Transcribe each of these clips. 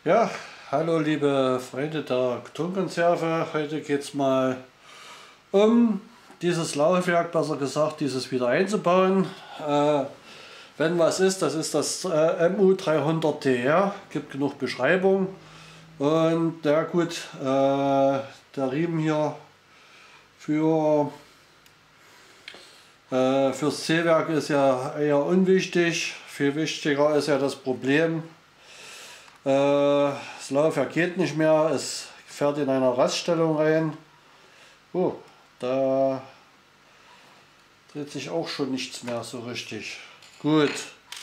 Ja, hallo liebe Freunde der Tonkonserve. Heute geht es mal um dieses Laufwerk, besser gesagt, dieses wieder einzubauen. Wenn was ist, das ist das MU300TR, gibt genug Beschreibung. Und ja gut, der Riemen hier fürs Zählwerk ist ja eher unwichtig. Viel wichtiger ist ja das Problem, das Laufwerk geht nicht mehr, es fährt in einer Raststellung rein. Oh, da dreht sich auch schon nichts mehr so richtig. Gut.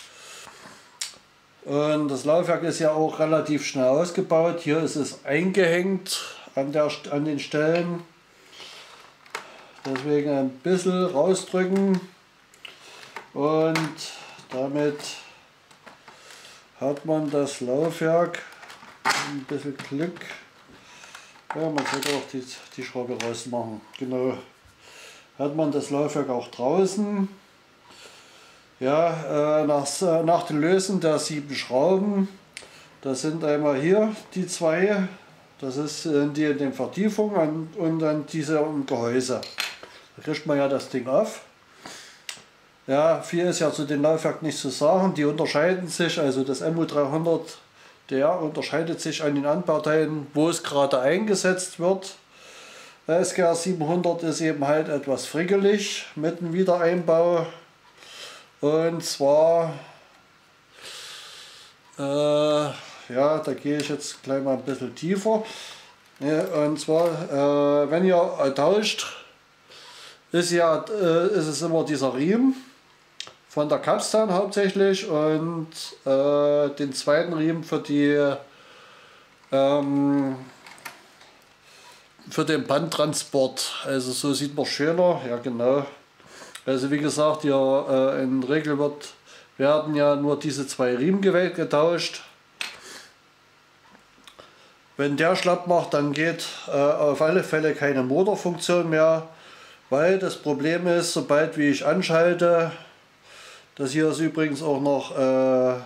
Und das Laufwerk ist ja auch relativ schnell ausgebaut. Hier ist es eingehängt an den Stellen. Deswegen ein bisschen rausdrücken und damit hat man das Laufwerk, ein bisschen Glück, ja, man sollte auch die Schraube rausmachen, genau, hat man das Laufwerk auch draußen. Ja, nach dem Lösen der 7 Schrauben, das sind einmal hier die 2, das ist die in den Vertiefungen und dann diese im Gehäuse. Da kriegt man ja das Ding auf. Ja, viel ist ja zu dem Laufwerk nicht zu sagen. Die unterscheiden sich, also das MU300, der unterscheidet sich an den Anbauteilen, wo es gerade eingesetzt wird. Der SGR 700 ist eben halt etwas frickelig mit dem Wiedereinbau. Und zwar, ja, da gehe ich jetzt gleich mal ein bisschen tiefer. Ja, und zwar, wenn ihr tauscht, ist es immer dieser Riemen von der Capstan hauptsächlich und den zweiten Riemen für den Bandtransport. Also so sieht man schöner, ja genau. Also wie gesagt, hier in der Regel werden ja nur diese 2 Riemen getauscht. Wenn der schlapp macht, dann geht auf alle Fälle keine Motorfunktion mehr, weil das Problem ist, sobald wie ich anschalte, das hier ist übrigens auch noch, warte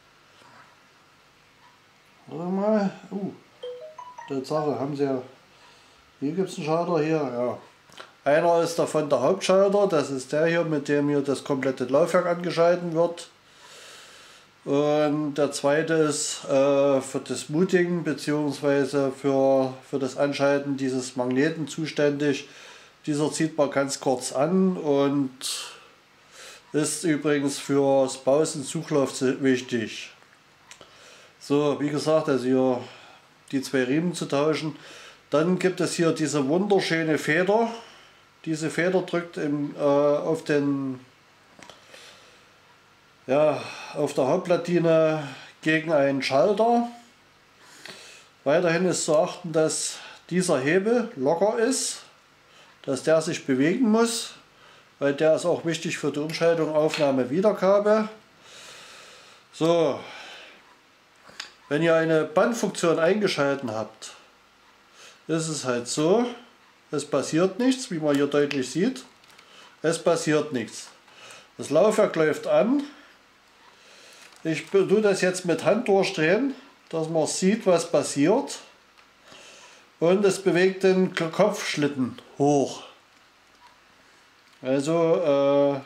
mal, Tatsache, haben sie ja, hier gibt es einen Schalter hier, ja. Einer ist davon der Hauptschalter, das ist der hier, mit dem hier das komplette Laufwerk angeschalten wird. Und der zweite ist für das Mooting bzw. für das Anschalten dieses Magneten zuständig. Dieser zieht man ganz kurz an und ist übrigens fürs Pausen-Zuglauf wichtig. So, wie gesagt, also hier die 2 Riemen zu tauschen. Dann gibt es hier diese wunderschöne Feder. Diese Feder drückt auf der Hauptplatine gegen einen Schalter. Weiterhin ist zu achten, dass dieser Hebel locker ist, dass der sich bewegen muss, weil der ist auch wichtig für die Umschaltung Aufnahme Wiedergabe. So, wenn ihr eine Bandfunktion eingeschalten habt, ist es halt so, es passiert nichts, wie man hier deutlich sieht. Es passiert nichts. Das Laufwerk läuft an. Ich tue das jetzt mit Hand durchdrehen, dass man sieht, was passiert. Und es bewegt den Kopfschlitten hoch. Also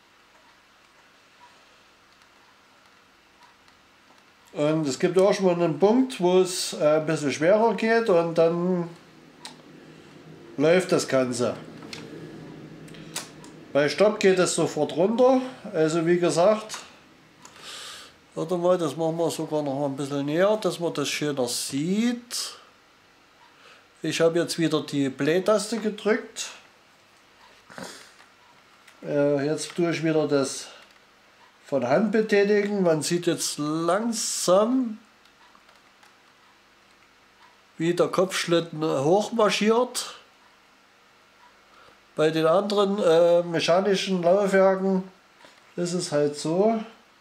und es gibt auch schon mal einen Punkt, wo es ein bisschen schwerer geht und dann läuft das Ganze. Bei Stopp geht es sofort runter. Also wie gesagt, warte mal, das machen wir sogar noch mal ein bisschen näher, dass man das schöner sieht. Ich habe jetzt wieder die Play-Taste gedrückt. Jetzt tue ich wieder das von Hand betätigen. Man sieht jetzt langsam, wie der Kopfschlitten hochmarschiert. Bei den anderen mechanischen Laufwerken ist es halt so.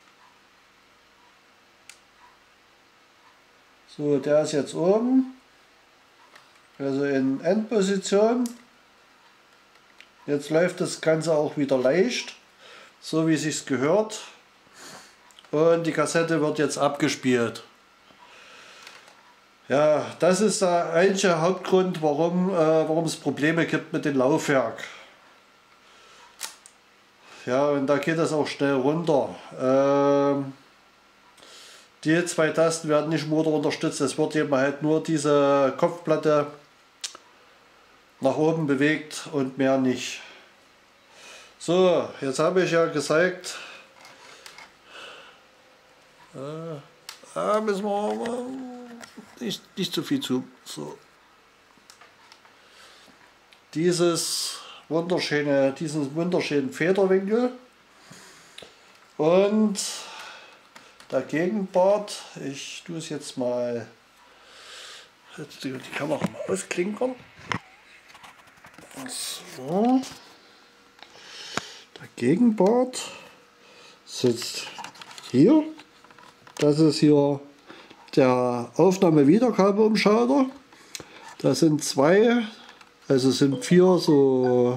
So, der ist jetzt oben, also in Endposition. Jetzt läuft das Ganze auch wieder leicht, so wie es sich gehört. Und die Kassette wird jetzt abgespielt. Ja, das ist der einzige Hauptgrund, warum es Probleme gibt mit dem Laufwerk. Ja, und da geht es auch schnell runter. Die zwei Tasten werden nicht Motor unterstützt, es wird eben halt nur diese Kopfplatte nach oben bewegt und mehr nicht. So, jetzt habe ich ja gezeigt, müssen wir nicht zu viel zu. So. Diesen wunderschönen Federwinkel und der Gegenpart, ich tue es jetzt mal, jetzt die Kamera mal ausklinkern. So. Der Gegenpart sitzt hier. Das ist hier der Aufnahme-Wiedergabeumschalter. Das sind zwei, also sind vier so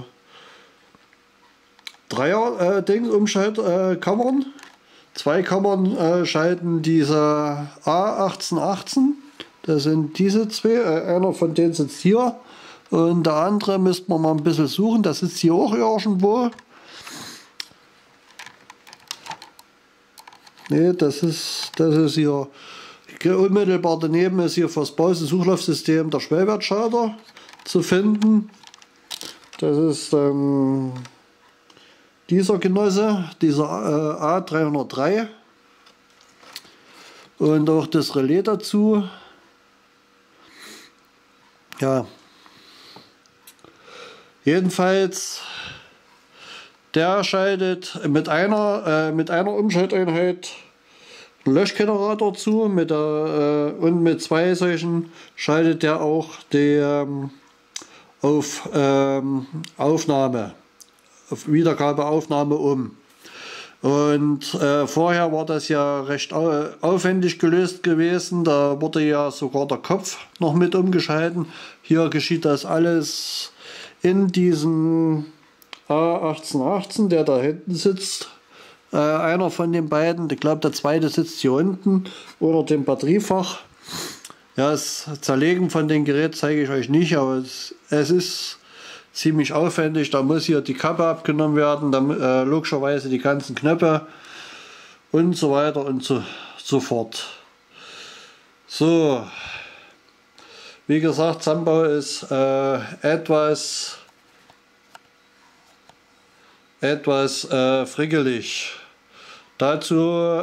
Dreier-Umschaltkammern. Zwei Kammern schalten diese A1818. Das sind diese zwei. Einer von denen sitzt hier. Und der andere müsste man mal ein bisschen suchen. Das sitzt hier auch irgendwo. Ne, das ist hier. Unmittelbar daneben ist hier fürs Bausuchlaufsystem der Schwellwertschalter zu finden. Das ist dieser Genosse, dieser A303. Und auch das Relais dazu. Ja. Jedenfalls, der schaltet mit einer Umschalteinheit einen Löschgenerator zu, und mit zwei solchen schaltet der auch die auf Wiedergabeaufnahme um. Und vorher war das ja recht aufwendig gelöst gewesen, da wurde ja sogar der Kopf noch mit umgeschalten. Hier geschieht das alles in diesem A1818, der da hinten sitzt. Einer von den beiden, ich glaube der zweite sitzt hier unten oder dem Batteriefach. Ja, das Zerlegen von dem Gerät zeige ich euch nicht, aber es ist ziemlich aufwendig. Da muss hier die Kappe abgenommen werden, dann logischerweise die ganzen Knöpfe und so weiter und so fort. So, wie gesagt, Zusammenbau ist etwas frickelig. Dazu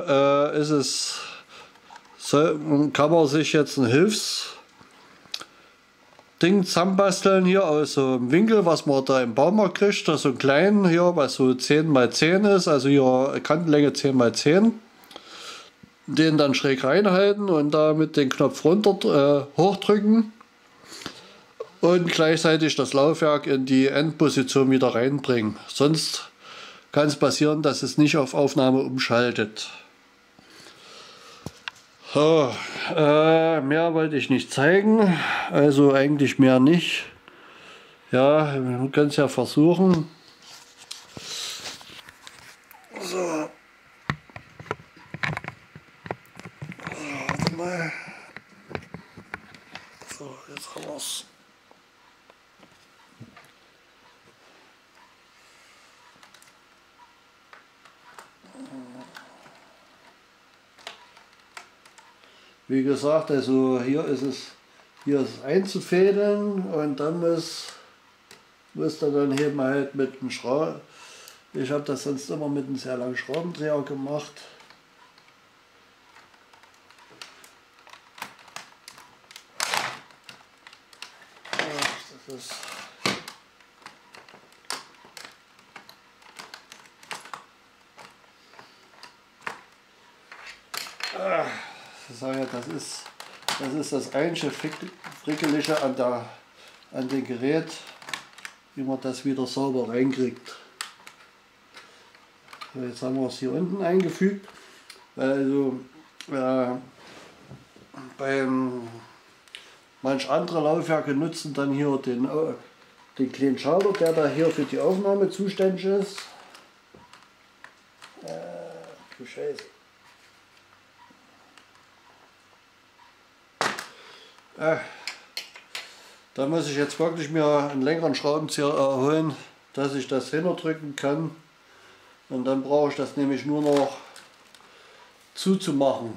kann man sich jetzt ein Hilfsding zusammenbasteln hier aus so einem Winkel, was man da im Baumarkt kriegt. Das ist so ein kleinen hier, was so 10×10 ist, also hier Kantenlänge 10×10. Den dann schräg reinhalten und da mit den Knopf runter hochdrücken und gleichzeitig das Laufwerk in die Endposition wieder reinbringen. Sonst kann es passieren, dass es nicht auf Aufnahme umschaltet. So, mehr wollte ich nicht zeigen, also eigentlich mehr nicht. Ja, wir können es ja versuchen. So. Warte mal. So, jetzt haben wir es. Wie gesagt, also hier ist es einzufädeln und dann muss er dann eben halt mit dem Schraubendreher. Ich habe das sonst immer mit einem sehr langen Schraubendreher gemacht. Das ist das ist das einzige Frickelige an dem Gerät, wie man das wieder sauber reinkriegt. So, jetzt haben wir es hier unten eingefügt. Also manch andere Laufwerke nutzen dann hier den kleinen Schalter, der da hier für die Aufnahme zuständig ist. Du Scheiße. Da muss ich jetzt wirklich mir einen längeren Schraubenzieher holen, dass ich das hinterdrücken kann. Und dann brauche ich das nämlich nur noch zuzumachen.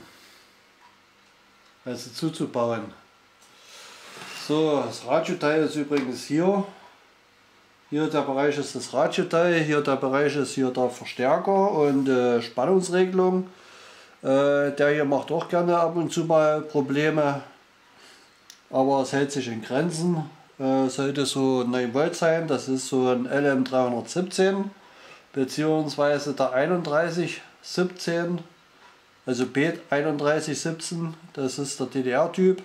Also zuzubauen. So, das Radioteil ist übrigens hier. Hier der Bereich ist das Radioteil, hier der Bereich ist hier der Verstärker und Spannungsregelung. Der hier macht auch gerne ab und zu mal Probleme, aber es hält sich in Grenzen. Sollte so 9 Volt sein, das ist so ein LM317 beziehungsweise der 3117, also B3117, das ist der DDR-Typ.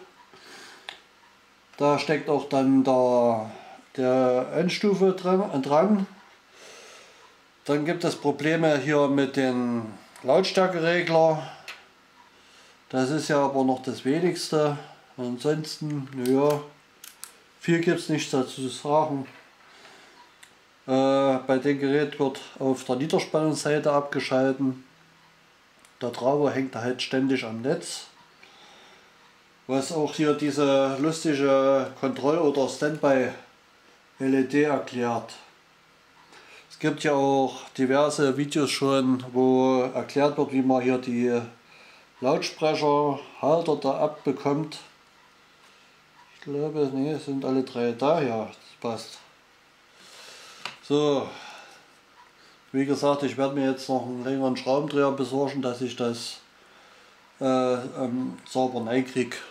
Da steckt auch dann der Endstufe dran. Dann gibt es Probleme hier mit den Lautstärkeregler. Das ist ja aber noch das Wenigste. Ansonsten, naja, viel gibt es nichts dazu zu sagen. Bei dem Gerät wird auf der Niederspannungsseite abgeschalten. Der Treiber hängt halt ständig am Netz. Was auch hier diese lustige Kontroll- oder Standby-LED erklärt. Es gibt ja auch diverse Videos schon, wo erklärt wird, wie man hier die Lautsprecherhalter da abbekommt. Ich glaube, nee, sind alle 3 da, ja, das passt. So, wie gesagt, ich werde mir jetzt noch einen längeren Schraubendreher besorgen, dass ich das sauber reinkriege.